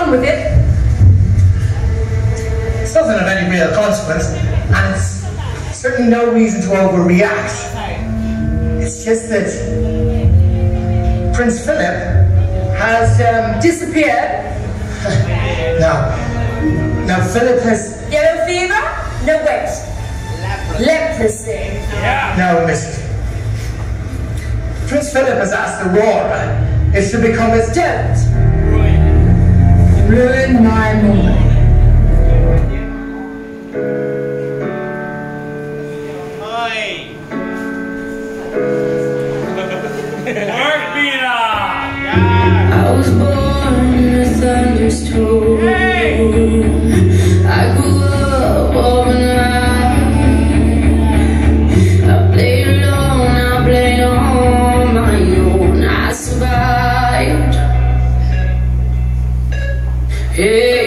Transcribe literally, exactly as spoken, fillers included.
on with it. It's nothing of any real consequence, and it's certainly no reason to overreact. It's just that Prince Philip has um, disappeared. No. Now Philip has... Yellow fever? No, wait. Leprosy. Yeah. No, miss. Prince Philip has asked Aurora if she'll become his tenant. Ruin my moment. I was born in a thunderstorm. Hey. I grew up over night. I played alone, I played on my own. I survived. Hey.